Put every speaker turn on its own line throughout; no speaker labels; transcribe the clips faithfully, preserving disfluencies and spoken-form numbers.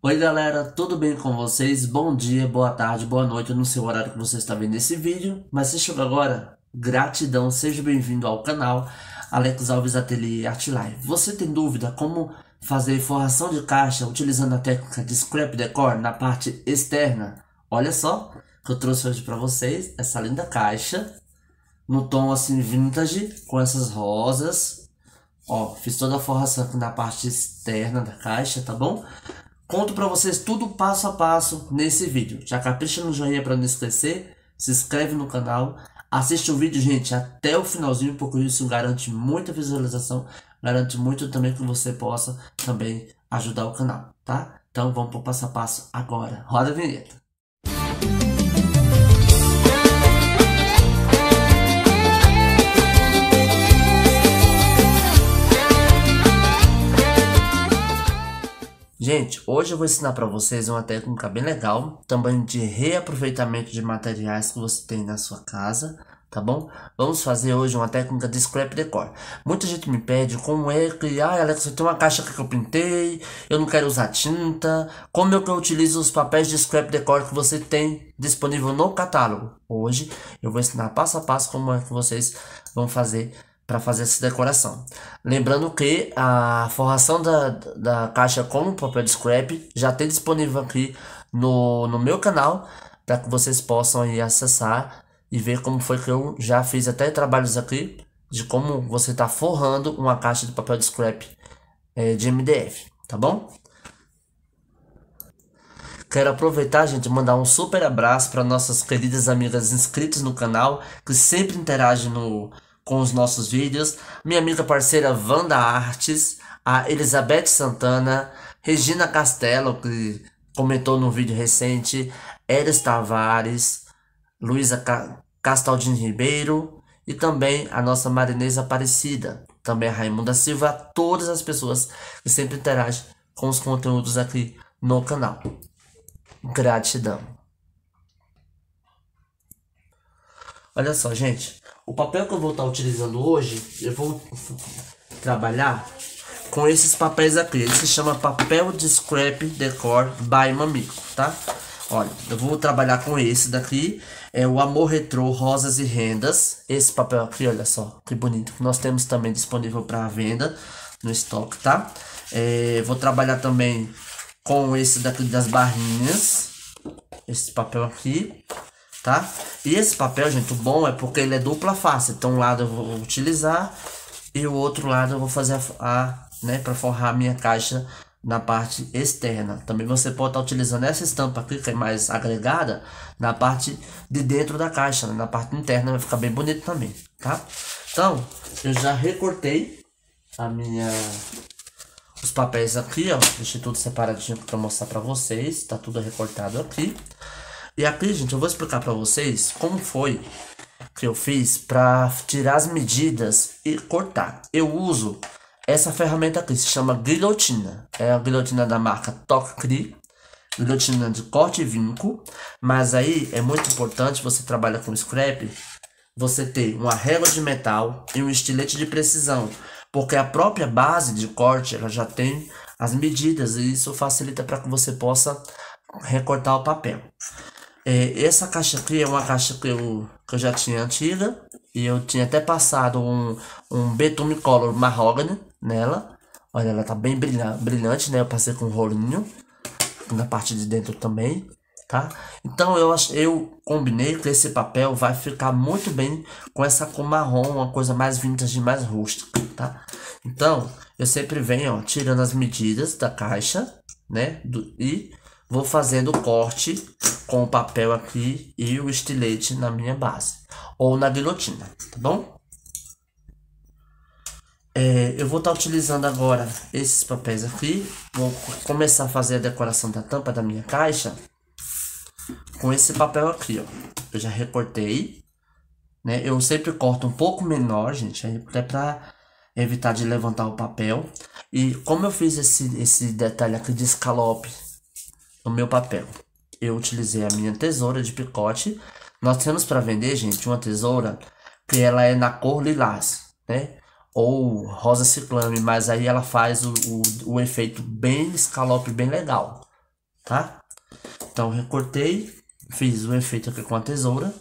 Oi galera, tudo bem com vocês? Bom dia, boa tarde, boa noite, eu não sei o horário que você está vendo esse vídeo, mas se chegou agora, gratidão, seja bem-vindo ao canal Alex Alves Ateliê Art Live. Você tem dúvida como fazer forração de caixa utilizando a técnica de Scrap Decor na parte externa? Olha só que eu trouxe hoje para vocês essa linda caixa no tom assim vintage com essas rosas. Ó, fiz toda a forração aqui na parte externa da caixa, tá bom? Conto pra vocês tudo passo a passo nesse vídeo. Já capricha no joinha pra não esquecer. Se inscreve no canal. Assiste o vídeo, gente, até o finalzinho, porque isso garante muita visualização. Garante muito também que você possa também ajudar o canal, tá? Então vamos pro passo a passo agora. Roda a vinheta. Gente, hoje eu vou ensinar para vocês uma técnica bem legal, também de reaproveitamento de materiais que você tem na sua casa, tá bom? Vamos fazer hoje uma técnica de Scrap Decor. Muita gente me pede como é que, ah, Alex, eu tenho uma caixa que eu pintei, eu não quero usar tinta, como é que eu utilizo os papéis de Scrap Decor que você tem disponível no catálogo? Hoje eu vou ensinar passo a passo como é que vocês vão fazer para fazer essa decoração. Lembrando que a forração da, da caixa com papel de scrap já tem disponível aqui no, no meu canal, para que vocês possam aí acessar e ver como foi que eu já fiz até trabalhos aqui de como você está forrando uma caixa de papel de scrap é, de M D F, tá bom? Quero aproveitar, gente, e mandar um super abraço para nossas queridas amigas inscritas no canal, que sempre interagem no com os nossos vídeos, minha amiga parceira Wanda Artes, a Elizabeth Santana, Regina Castelo, que comentou no vídeo recente, Eres Tavares, Luísa Ca Castaldin Ribeiro e também a nossa Marinês Aparecida, também a Raimunda Silva, todas as pessoas que sempre interagem com os conteúdos aqui no canal. Gratidão. Olha só, gente. O papel que eu vou estar utilizando hoje, eu vou trabalhar com esses papéis aqui. Ele se chama papel de Scrap Decor by Mamico, tá? Olha, eu vou trabalhar com esse daqui. É o Amor Retrô Rosas e Rendas. Esse papel aqui, olha só, que bonito. Nós temos também disponível para venda no estoque, tá? É, vou trabalhar também com esse daqui das barrinhas. Esse papel aqui. Tá? E esse papel, gente, o bom é porque ele é dupla face. Então um lado eu vou utilizar e o outro lado eu vou fazer a, a né, para forrar a minha caixa na parte externa. Também você pode estar utilizando essa estampa aqui, que é mais agregada, na parte de dentro da caixa, né? Na parte interna vai ficar bem bonito também, tá? Então, eu já recortei a minha os papéis aqui, ó. Deixei tudo separadinho para mostrar para vocês. Tá tudo recortado aqui. E aqui, gente, eu vou explicar para vocês como foi que eu fiz para tirar as medidas e cortar. Eu uso essa ferramenta aqui, se chama guilhotina. É a guilhotina da marca Tocri, guilhotina de corte e vinco. Mas aí é muito importante, você trabalha com scrap, você ter uma régua de metal e um estilete de precisão. Porque a própria base de corte, ela já tem as medidas e isso facilita para que você possa recortar o papel. É, essa caixa aqui é uma caixa que eu, que eu já tinha antiga. E eu tinha até passado um, um betume color mahogany nela. Olha, ela tá bem brilhante, brilhante, né? Eu passei com um rolinho na parte de dentro também, tá? Então eu, eu combinei que esse papel vai ficar muito bem com essa cor marrom, uma coisa mais vintage, mais rústica, tá? Então eu sempre venho, ó, tirando as medidas da caixa, né? Do, e vou fazendo o corte com o papel aqui e o estilete na minha base. Ou na guilhotina, tá bom? É, eu vou estar tá utilizando agora esses papéis aqui. Vou começar a fazer a decoração da tampa da minha caixa com esse papel aqui, ó. Eu já recortei, né? Eu sempre corto um pouco menor, gente, até para evitar de levantar o papel. E como eu fiz esse, esse detalhe aqui de escalope no meu papel, eu utilizei a minha tesoura de picote. Nós temos para vender, gente, uma tesoura que ela é na cor lilás, né? Ou rosa ciclame, mas aí ela faz o, o, o efeito bem escalope, bem legal, tá? Então recortei, fiz o efeito aqui com a tesoura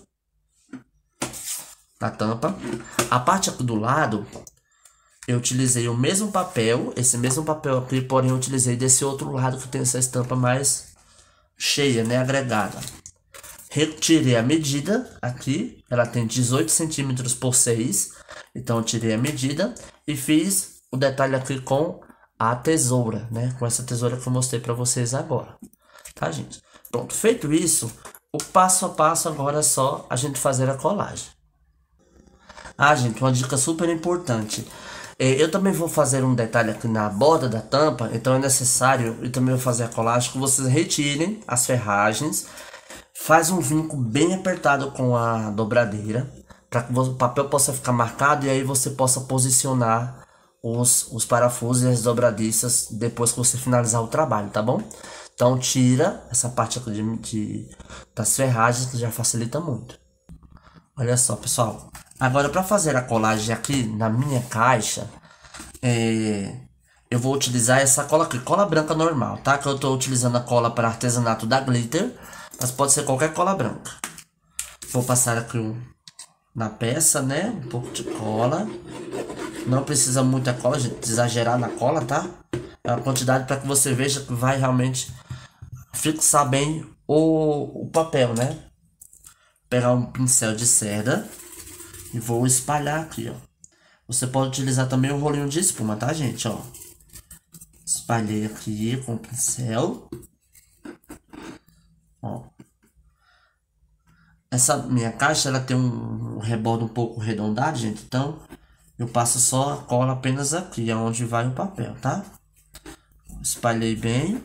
na tampa. A parte aqui do lado, eu utilizei o mesmo papel, esse mesmo papel aqui, porém eu utilizei desse outro lado que tem essa estampa mais cheia, né, agregada. Retirei a medida aqui, ela tem dezoito centímetros por seis, então eu tirei a medida e fiz o detalhe aqui com a tesoura, né, com essa tesoura que eu mostrei para vocês agora, tá, gente? Pronto, feito isso, o passo a passo agora é só a gente fazer a colagem. Ah, gente, uma dica super importante. Eu também vou fazer um detalhe aqui na borda da tampa, então é necessário, eu também vou fazer a colagem, que vocês retirem as ferragens, faz um vinco bem apertado com a dobradeira, para que o papel possa ficar marcado e aí você possa posicionar os, os parafusos e as dobradiças depois que você finalizar o trabalho, tá bom? Então tira essa parte aqui de, de, das ferragens, que já facilita muito. Olha só, pessoal. Agora, para fazer a colagem aqui na minha caixa, é, eu vou utilizar essa cola aqui, cola branca normal, tá? Que eu tô utilizando a cola para artesanato da Glitter, mas pode ser qualquer cola branca. Vou passar aqui um, na peça, né? Um pouco de cola. Não precisa muita cola, gente, exagerar na cola, tá? É uma quantidade para que você veja que vai realmente fixar bem o, o papel, né? Pegar um pincel de cerda e vou espalhar aqui, ó. Você pode utilizar também o rolinho de espuma, tá, gente, ó. Espalhei aqui com o pincel. Ó. Essa minha caixa, ela tem um rebordo um pouco arredondado, gente. Então, eu passo só a cola apenas aqui, onde vai o papel, tá? Espalhei bem.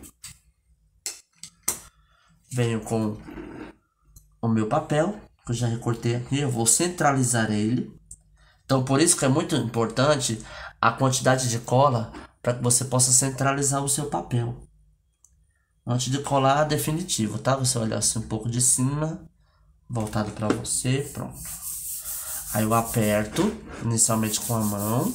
Venho com o meu papel, que eu já recortei aqui. Eu vou centralizar ele. Então, por isso que é muito importante a quantidade de cola, para que você possa centralizar o seu papel. Antes de colar definitivo, tá? Você olhar assim um pouco de cima, voltado para você, pronto. Aí eu aperto, inicialmente com a mão.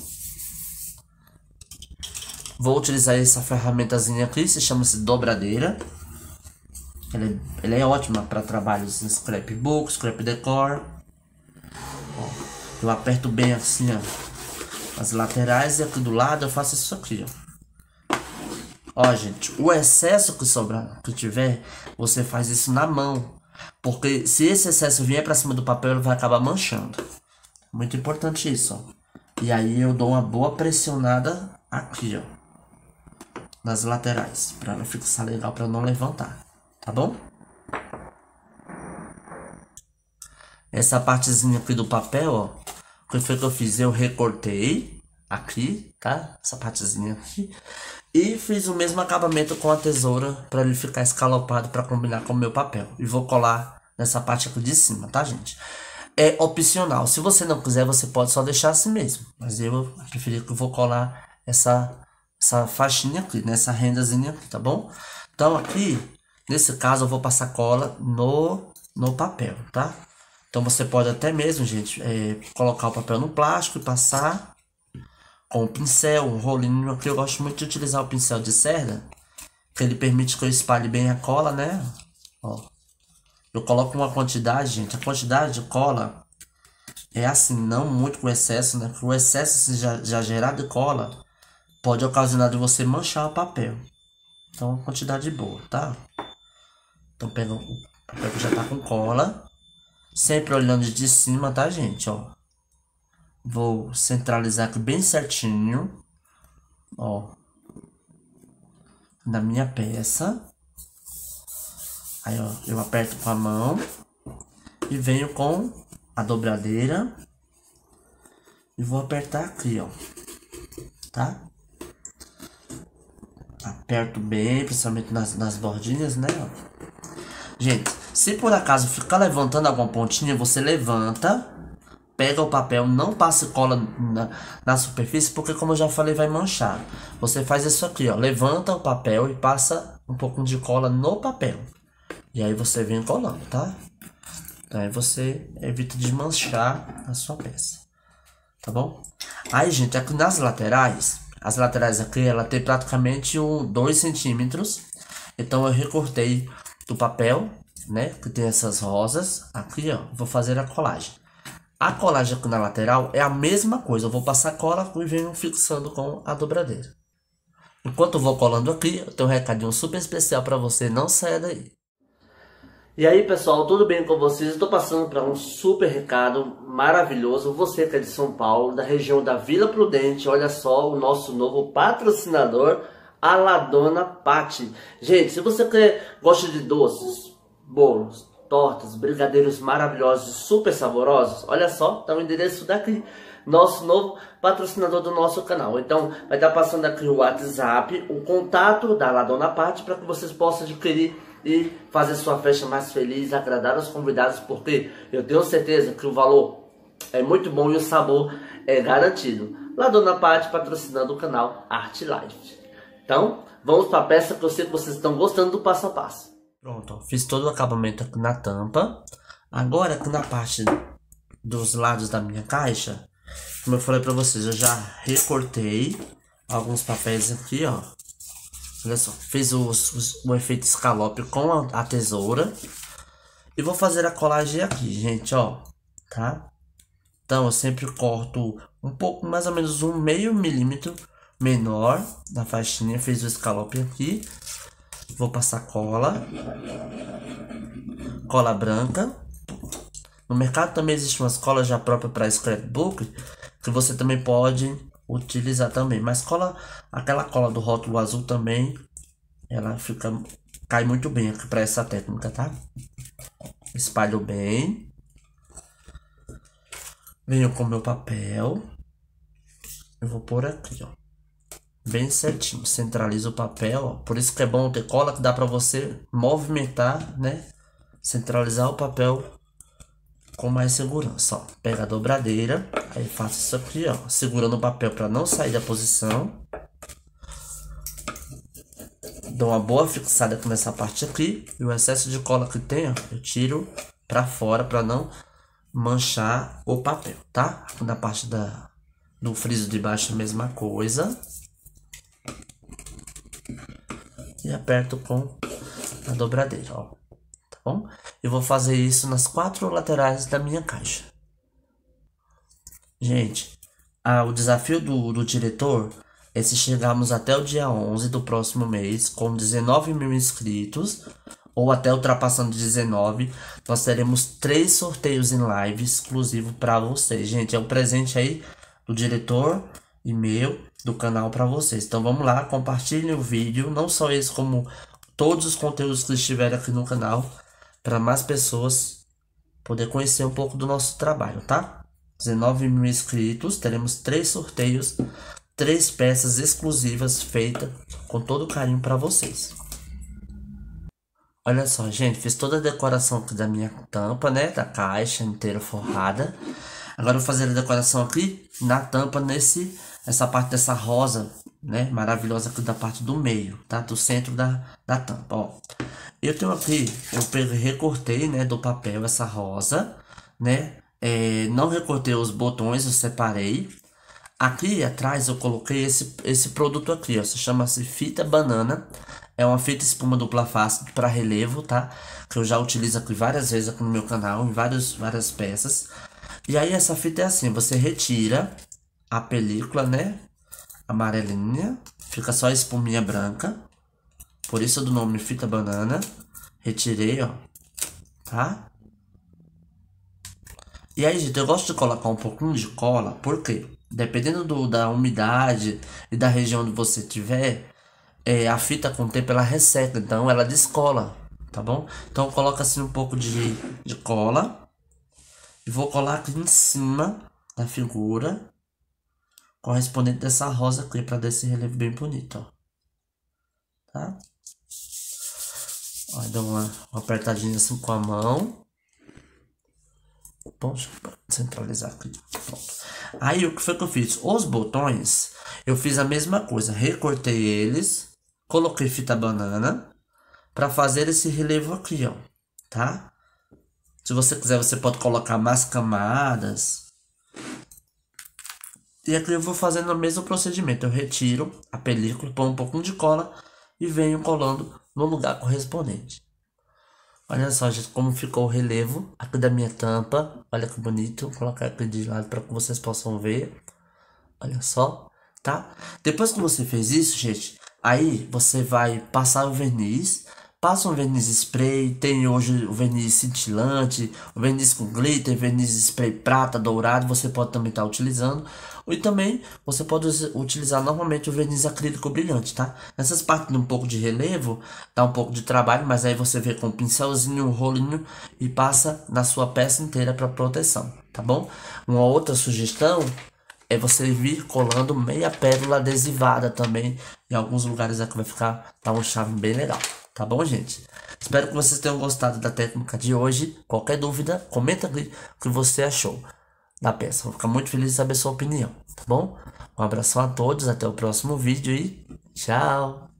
Vou utilizar essa ferramentazinha aqui, se chama-se dobradeira. Ela é, ela é ótima para trabalhos em scrapbook, scrap decor. Ó, eu aperto bem assim, ó, as laterais, e aqui do lado eu faço isso aqui, ó. Ó, gente, o excesso que sobrar, que tiver, você faz isso na mão. Porque se esse excesso vier para cima do papel, ele vai acabar manchando. Muito importante isso, ó. E aí eu dou uma boa pressionada aqui, ó, nas laterais, para ela fixar legal, para não levantar, tá bom? Essa partezinha aqui do papel, ó, o que foi que eu fiz? Eu recortei aqui, tá? Essa partezinha aqui. E fiz o mesmo acabamento com a tesoura, para ele ficar escalopado, para combinar com o meu papel. E vou colar nessa parte aqui de cima, tá, gente? É opcional. Se você não quiser, você pode só deixar assim mesmo. Mas eu preferi que eu vou colar essa, essa faixinha aqui, nessa rendazinha aqui, tá bom? Então aqui, nesse caso, eu vou passar cola no, no papel, tá? Então você pode até mesmo, gente, é, colocar o papel no plástico e passar com o pincel, um rolinho aqui. Eu gosto muito de utilizar o pincel de cerda, que ele permite que eu espalhe bem a cola, né? Ó. Eu coloco uma quantidade, gente. A quantidade de cola é assim, não muito com excesso, né? Porque o excesso, se já, já gerar de cola, pode ocasionar de você manchar o papel. Então, quantidade boa, tá? Então, pega o papel que já tá com cola. Sempre olhando de cima, tá, gente? Ó. Vou centralizar aqui bem certinho. Ó. Na minha peça. Aí, ó, eu aperto com a mão e venho com a dobradeira e vou apertar aqui, ó, tá? Aperto bem, principalmente nas, nas bordinhas, né, ó. Gente, se por acaso ficar levantando alguma pontinha, você levanta, pega o papel, não passe cola na, na superfície, porque como eu já falei, vai manchar. Você faz isso aqui, ó, levanta o papel e passa um pouquinho de cola no papel. E aí você vem colando, tá? Então aí você evita de manchar a sua peça, tá bom? Aí, gente, aqui nas laterais, as laterais aqui, ela tem praticamente um, dois centímetros. Então eu recortei do papel, né, que tem essas rosas. Aqui, ó, vou fazer a colagem. A colagem aqui na lateral é a mesma coisa. Eu vou passar cola e venho fixando com a dobradeira. Enquanto eu vou colando aqui, eu tenho um recadinho super especial para você, não saia daí. E aí pessoal, tudo bem com vocês? Estou passando para um super recado maravilhoso. Você que é de São Paulo, da região da Vila Prudente, olha só o nosso novo patrocinador, a Ladona Patti. Gente, se você quer, gosta de doces, bolos, tortas, brigadeiros maravilhosos, super saborosos, olha só, tá o endereço daqui. Nosso novo patrocinador do nosso canal. Então vai estar passando aqui o WhatsApp, o contato da Ladona Patti, para que vocês possam adquirir e fazer sua festa mais feliz, agradar os convidados, porque eu tenho certeza que o valor é muito bom e o sabor é garantido. Ladona Patti patrocinando o canal Art Life. Então vamos para a peça, que eu sei que vocês estão gostando do passo a passo. Pronto, ó, fiz todo o acabamento aqui na tampa. Agora aqui na parte dos lados da minha caixa, como eu falei para vocês, eu já recortei alguns papéis aqui, ó. Olha só, fiz os, os, o efeito escalope com a, a tesoura. E vou fazer a colagem aqui, gente, ó. Tá? Então eu sempre corto um pouco, mais ou menos um meio milímetro menor da faixinha. Fiz o escalope aqui. Vou passar cola. Cola branca. No mercado também existe umas colas já próprias para scrapbook, que você também pode utilizar também. Mas cola, aquela cola do rótulo azul também, ela fica, cai muito bem aqui para essa técnica, tá? Espalho bem. Venho com meu papel. Eu vou pôr aqui, ó. Bem certinho. Centralizo o papel, ó. Por isso que é bom ter cola, que dá para você movimentar, né? Centralizar o papel com mais segurança, ó. Pega a dobradeira, aí faço isso aqui, ó, segurando o papel para não sair da posição. Dou uma boa fixada aqui nessa parte aqui, e o excesso de cola que tem, ó, eu tiro para fora para não manchar o papel, tá? Aqui na parte da do friso de baixo a mesma coisa. E aperto com a dobradeira, ó. Bom, eu vou fazer isso nas quatro laterais da minha caixa. Gente, ah, o desafio do, do diretor é se chegarmos até o dia onze do próximo mês com dezenove mil inscritos, ou até ultrapassando dezenove, nós teremos três sorteios em live exclusivo para vocês. Gente, é um presente aí do diretor e meu, do canal para vocês. Então vamos lá, compartilhem o vídeo, não só esse, como todos os conteúdos que estiverem aqui no canal, para mais pessoas poder conhecer um pouco do nosso trabalho, tá? dezenove mil inscritos, teremos três sorteios, três peças exclusivas feitas com todo carinho para vocês. Olha só, gente, fiz toda a decoração aqui da minha tampa, né? Da caixa inteira forrada. Agora eu vou fazer a decoração aqui na tampa, nesse, essa parte dessa rosa, né? Maravilhosa aqui da parte do meio, tá? Do centro da, da tampa, ó. Eu tenho aqui, eu peguei, recortei, né, do papel essa rosa, né, é, não recortei os botões, eu separei. Aqui atrás eu coloquei esse, esse produto aqui, ó, se chama-se fita banana. É uma fita espuma dupla face para relevo, tá? Que eu já utilizo aqui várias vezes aqui no meu canal, em vários, várias peças. E aí essa fita é assim, você retira a película, né, amarelinha, fica só a espuminha branca. Por isso do nome fita banana. Retirei, ó. Tá? E aí, gente, eu gosto de colocar um pouquinho de cola. Por quê? Dependendo do, da umidade e da região onde você tiver, é, a fita com o tempo ela resseca. Então ela descola. Tá bom? Então coloca assim um pouco de, de cola. E vou colar aqui em cima da figura correspondente dessa rosa aqui. Pra dar esse relevo bem bonito, ó. Tá? Ó, dá uma, uma apertadinha assim com a mão. Bom, deixa eu centralizar aqui. Pronto. Aí o que foi que eu fiz? Os botões, eu fiz a mesma coisa. Recortei eles, coloquei fita banana para fazer esse relevo aqui, ó. Tá? Se você quiser, você pode colocar mais camadas. E aqui eu vou fazendo o mesmo procedimento. Eu retiro a película, põe um pouquinho de cola e venho colando no lugar correspondente. Olha só, gente, como ficou o relevo aqui da minha tampa. Olha que bonito. Vou colocar aqui de lado para que vocês possam ver. Olha só, tá? Depois que você fez isso, gente, aí você vai passar o verniz. Passa um verniz spray, tem hoje o verniz cintilante, o verniz com glitter, verniz spray prata, dourado, você pode também estar utilizando. E também você pode utilizar normalmente o verniz acrílico brilhante, tá? Nessas partes de um pouco de relevo, dá um pouco de trabalho, mas aí você vê com um pincelzinho, um rolinho e passa na sua peça inteira para proteção, tá bom? Uma outra sugestão é você vir colando meia pérola adesivada também. Em alguns lugares aqui vai ficar, tá um charme bem legal. Tá bom, gente? Espero que vocês tenham gostado da técnica de hoje. Qualquer dúvida, comenta aqui o que você achou da peça. Vou ficar muito feliz de saber sua opinião, tá bom? Um abração a todos, até o próximo vídeo e tchau!